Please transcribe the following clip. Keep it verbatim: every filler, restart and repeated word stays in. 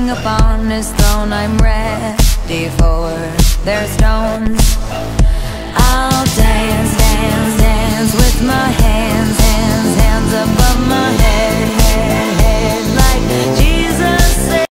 king upon his throne, I'm ready for their stones. I'll